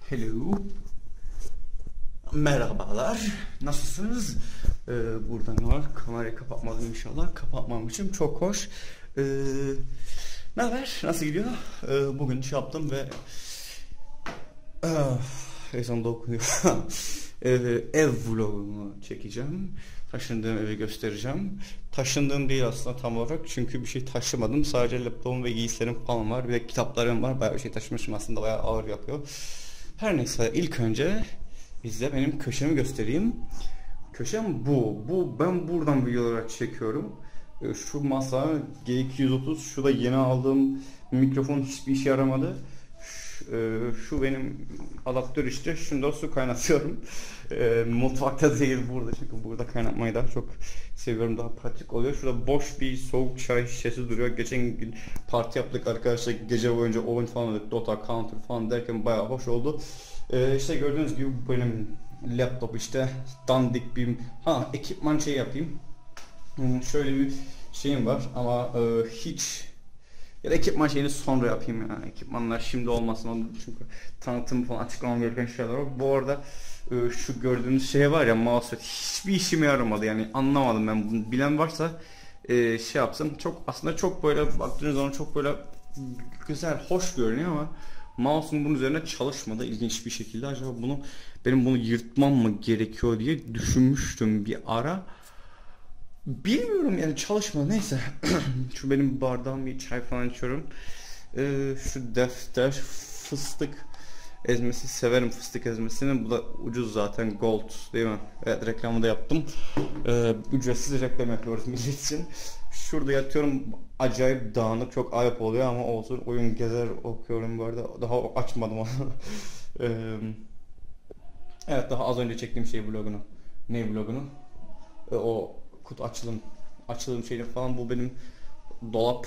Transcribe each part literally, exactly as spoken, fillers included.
Hello. Merhabalar. Nasılsınız? Ee, burada ne var? Kamerayı kapatmadım inşallah. Kapatmamışım. Çok hoş. Ee, ne haber? Nasıl gidiyor? Ee, bugün şey yaptım ve ah, ezan da okunuyor. ee, ev vlogumu çekeceğim. Taşındığım evi göstereceğim. Taşındığım değil aslında tam olarak. Çünkü bir şey taşımadım. Sadece laptopum ve giysilerim falan var. Bir de kitaplarım var. Bayağı bir şey taşımışım aslında. Bayağı ağır yapıyor. Her neyse ilk önce size benim köşemi göstereyim. Köşem bu. Bu ben buradan videolar çekiyorum. Şu masa G iki yüz otuz. Şu da yeni aldığım mikrofon hiçbir işe yaramadı. Şu, şu benim adaptör işte. Şunda su kaynatıyorum. E, mutfakta değil burada. Çünkü burada kaynatmayı daha çok seviyorum. Daha pratik oluyor. Şurada boş bir soğuk çay şişesi duruyor. Geçen gün parti yaptık arkadaşlar. Gece boyunca oyun falan dedik. Dota, Counter falan derken bayağı hoş oldu. E, işte gördüğünüz gibi benim laptop işte dandik bir ha ekipman şey yapayım. Hmm, şöyle bir şeyim var ama e, hiç ya da ekipman şeyini sonra yapayım yani. Ekipmanlar şimdi olmasın çünkü tanıtım falan açıklamam gereken şeyler var. Bu arada e, şu gördüğünüz şey var ya mousepad hiçbir işime yaramadı yani anlamadım ben bunu. Bilen varsa e, şey yapsın. Çok aslında çok böyle baktığınız zaman çok böyle güzel, hoş görünüyor ama mouse'un bunun üzerine çalışmadı ilginç bir şekilde. Acaba bunu benim bunu yırtmam mı gerekiyor diye düşünmüştüm bir ara. Bilmiyorum yani çalışmadı neyse. Şu benim bardağım bir çay falan içiyorum. Ee, şu defter fıstık ezmesi severim fıstık ezmesini. Bu da ucuz zaten gold değil mi? Evet reklamı da yaptım. Ee, ücretsiz reklam yapıyoruz millet için. Şurada yatıyorum acayip dağınık çok ayıp oluyor ama olsun oyun gezer okuyorum bu arada. Daha açmadım onu. ee, evet daha az önce çektiğim şey vlogunu. Ne vlogunu? Ee, o kutu açılım açılım şeyleri falan bu benim dolap.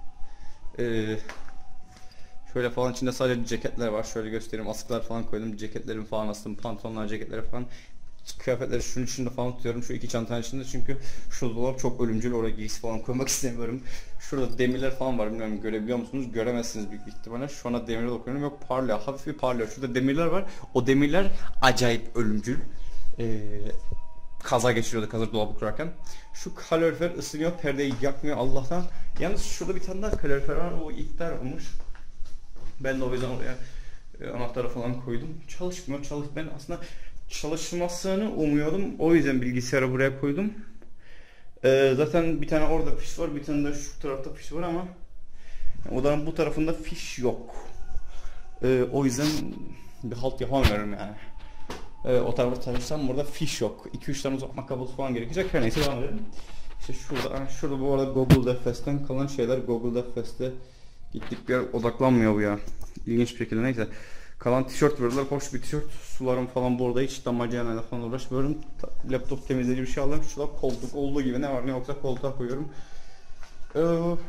Ee, şöyle falan içinde sadece ceketler var. Şöyle göstereyim. Askılar falan koydum. Ceketlerim falan astım. Pantolonlar, ceketler falan. Kıyafetleri şunun içinde falan tutuyorum. Şu iki çantanın içinde çünkü şu dolap çok ölümcül. Oraya giysi falan koymak istemiyorum. Şurada demirler falan var. Bilmiyorum görebiliyor musunuz? Göremezsiniz büyük ihtimalle. Şu anda demirle dokunuyorum. Yok parlıyor. Hafif bir parlıyor. Şurada demirler var. O demirler acayip ölümcül. Ee, kaza geçiriyordu hazır dolabı kurarken. Şu kalorifer ısınıyor, perdeyi yakmıyor Allah'tan. Yalnız şurada bir tane daha kalorifer var, o iptal olmuş. Ben de o yüzden oraya e, anahtarı falan koydum. Çalışmıyor, çalış. Ben aslında çalışmasını umuyordum. O yüzden bilgisayarı buraya koydum. E, zaten bir tane orada fiş var, bir tane de şu tarafta fiş var ama odanın bu tarafında fiş yok. E, o yüzden bir halt yapamıyorum yani. Ee, o tarafa çalışsam burada fiş yok. iki üç tane uzatma kablosu falan gerekecek. Her neyse devam edelim. İşte şurada, şurada bu arada Google Defest'ten kalan şeyler. Google Defest'te gittik bir yer odaklanmıyor bu ya. İlginç bir şekilde neyse. Kalan tişört verdiler. Hoş bir tişört. Sularım falan burada hiç damacanayla falan uğraşmıyorum. Laptop temizleyici bir şey alıyorum. Şurada koltuk olduğu gibi ne var ne yoksa koltuğa koyuyorum. Ee,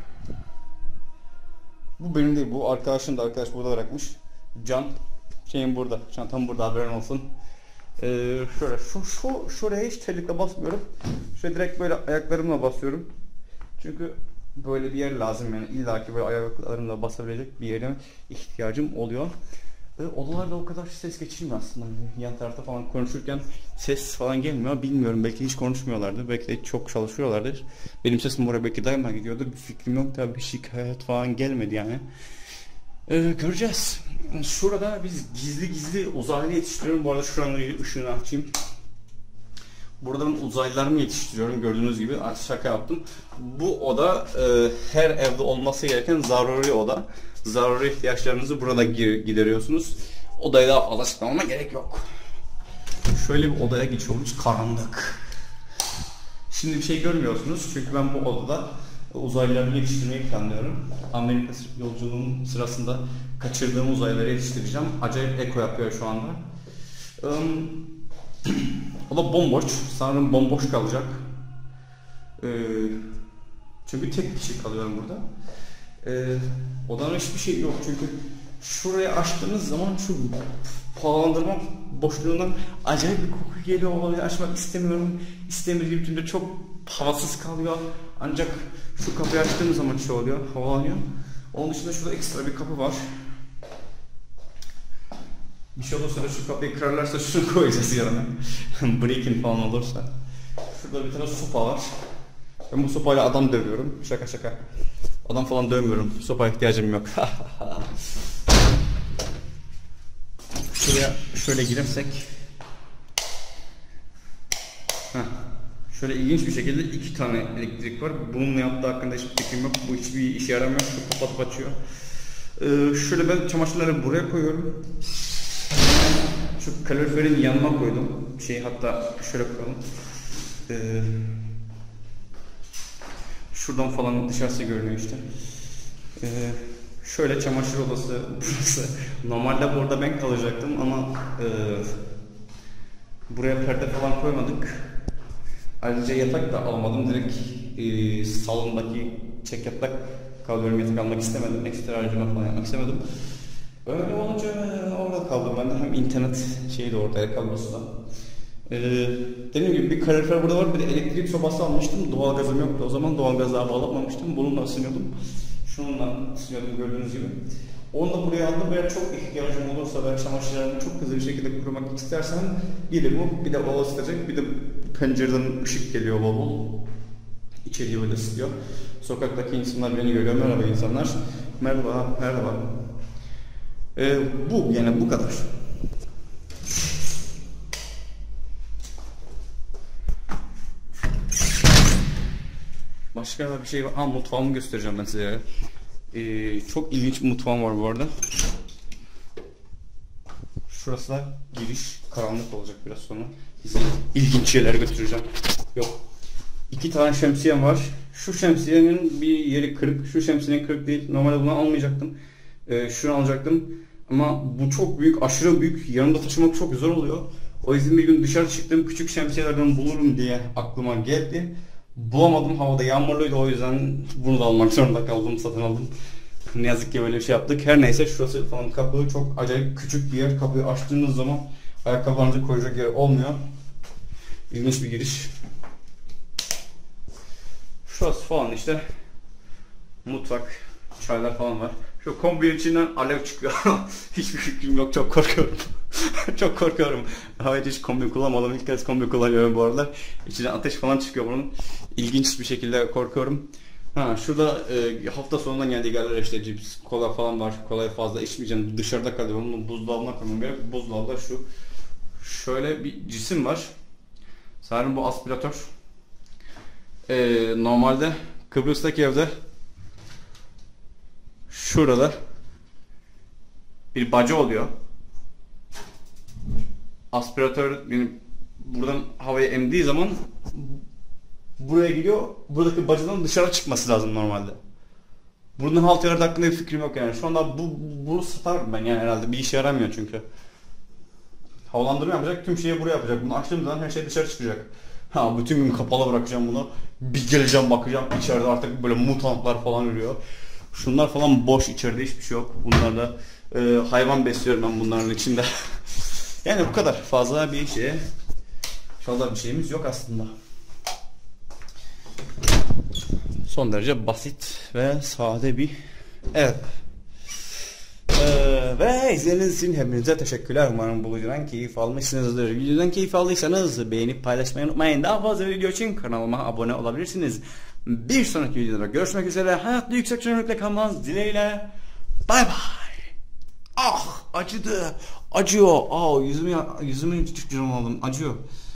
bu benim değil. Bu arkadaşım da arkadaş burada bırakmış. Can. Şeyim burada. Çantam burada haberin olsun. Ee, şöyle şu, şu şuraya hiç terlikle basmıyorum. Şöyle direkt böyle ayaklarımla basıyorum. Çünkü böyle bir yer lazım yani illaki böyle ayaklarımla basabilecek bir yere ihtiyacım oluyor. Ee, odalarda o kadar ses geçirmiyor aslında. Yani yan tarafta falan konuşurken ses falan gelmiyor. Bilmiyorum belki hiç konuşmuyorlardır. Belki de çok çalışıyorlardır. Benim sesim oraya belki daima gidiyordur. Bir fikrim yok da bir şikayet falan gelmedi yani. Ee, göreceğiz. Şurada biz gizli gizli uzaylı yetiştiriyorum. Bu arada şuranın ışığını açayım. Burada ben uzaylılarımı yetiştiriyorum. Gördüğünüz gibi şaka yaptım. Bu oda e, her evde olması gereken zaruri oda. Zaruri ihtiyaçlarınızı burada gideriyorsunuz. Odayı daha fazla açıklamama gerek yok. Şöyle bir odaya geçiyoruz. Karanlık. Şimdi bir şey görmüyorsunuz. Çünkü ben bu odada uzaylılarını yetiştirmeyi planlıyorum. Amerika yolculuğum sırasında kaçırdığım uzaylıları yetiştireceğim. Acayip eko yapıyor şu anda. Um, o da bomboş. Sanırım bomboş kalacak. Ee, çünkü tek kişi kalıyorum burada. Ee, odanın hiçbir şey yok çünkü şuraya açtığınız zaman şu pahalandırma boşluğundan acayip bir koku geliyor. Olayı açmak istemiyorum. İstemediğim için de çok havasız kalıyor. Ancak şu kapıyı açtığımız zaman şey oluyor, havalanıyor. Onun dışında şurada ekstra bir kapı var. Bir şey olursa da şu kapıyı kırarlarsa şunu koyacağız yanına. Breaking falan olursa. Şurada bir tane sopa var. Ben bu sopayla adam dövüyorum. Şaka şaka. Adam falan dövmüyorum. Sopaya ihtiyacım yok. Şuraya şöyle girersek. Heh. Şöyle ilginç bir şekilde iki tane elektrik var. Bunun ne yaptığı hakkında hiçbir fikrim yok. Bu hiçbir işe yaramıyor. Şu kapatıp açıyor. Ee, şöyle ben çamaşırları buraya koyuyorum. Şu kaloriferin yanına koydum. Şey hatta şöyle koyalım. Ee, şuradan falan dışarısı görünüyor işte. Ee, şöyle çamaşır odası burası. Normalde burada ben kalacaktım ama e, buraya perde falan koymadık. Ayrıca yatak da almadım. Direkt e, salondaki çek yatak kalıyorum. Yatak almak istemedim. Ekstra harcama falan yapmak istemedim. Öyle olunca orada kaldım ben de. Hem internet şeyi de ortaya kalması da. Ee, dediğim gibi bir kalorifer burada var. Bir de elektrik sobası almıştım. Doğalgazım yoktu. O zaman doğalgazı daha bağlatmamıştım. Bununla ısınıyordum. Şununla ısınıyordum gördüğünüz gibi. Onu da buraya aldım. Eğer çok ihtiyacım olursa ben çamaşırlarımı çok hızlı bir şekilde kurumak istersen gelir bu. Bir de o ısıtacak. Bir de pencereden ışık geliyor bol bol. İçeriği öyle ısıtıyor. Sokaktaki insanlar beni görüyor. Merhaba insanlar. Merhaba, merhaba. Ee, bu yani bu kadar. Başka bir şey var. Ha, mutfağımı göstereceğim ben size. Ee, çok ilginç bir mutfağım var bu arada. Şurası da giriş. Karanlık olacak biraz sonra. Size ilginç şeyler göstereceğim. Yok. İki tane şemsiyem var. Şu şemsiyenin bir yeri kırık. Şu şemsiyenin kırık değil. Normalde bunu almayacaktım. Ee, şunu alacaktım. Ama bu çok büyük, aşırı büyük. Yanımda taşımak çok zor oluyor. O yüzden bir gün dışarı çıktım. Küçük şemsiyelerden bulurum diye aklıma geldi. Bulamadım. Havada yağmurluydu. O yüzden bunu da almak zorunda kaldım. Satın aldım. Ne yazık ki böyle bir şey yaptık. Her neyse şurası falan kapı çok acayip küçük bir yer. Kapıyı açtığınız zaman ayakkabılarınızı koyacak yer olmuyor. İlginç bir giriş. Şurası falan işte mutfak, çaylar falan var. Şu kombinin içinden alev çıkıyor. Hiçbir fikrim yok, çok korkuyorum. Çok korkuyorum. Havaya hiç kombi kullanmadım. İlk kez kombi kullanıyorum bu aralar. İçinden ateş falan çıkıyor bunun. İlginç bir şekilde korkuyorum. Ha, şurada e, hafta sonundan geldiği yerler işte cips, kola falan var. Kolayı fazla içmeyeceğim. Dışarıda kalıyorum. Bunu buzdolabına koymam gerek. Buzdolabında şu şöyle bir cisim var. Sanırım bu aspiratör. Ee, normalde Kıbrıs'taki evde şurada bir baca oluyor. Aspiratör benim buradan havayı emdiği zaman buraya gidiyor. Buradaki bacadan dışarı çıkması lazım normalde. Bunun halt yararı hakkında bir fikrim yok yani. Şu anda bu bunu satarım ben yani herhalde. Bir işe yaramıyor çünkü. Havalandırma yapacak, tüm şeyi buraya yapacak. Bunu açtığım zaman her şey dışarı çıkacak. Ha, bütün gün kapalı bırakacağım bunu. Bir geleceğim bakacağım içeride artık böyle mutantlar falan ürüyor. Şunlar falan boş, içeride hiçbir şey yok. Bunlarla e, hayvan besliyorum ben bunların içinde. Yani bu kadar. Fazla bir şey, fazla bir şeyimiz yok aslında. Son derece basit ve sade bir ev. Ee, ve izlediğiniz için hepinize teşekkürler. Umarım bu videodan keyif almışsınızdır. Videodan keyif aldıysanız beğenip paylaşmayı unutmayın. Daha fazla video için kanalıma abone olabilirsiniz. Bir sonraki videoda görüşmek üzere. Hayatta yüksek çözünürlükle kalmanız dileğiyle. Bay bay. Ah, acıdı. Acıyor. Aa, yüzümü yüzümü küçük canım aldım. Acıyor.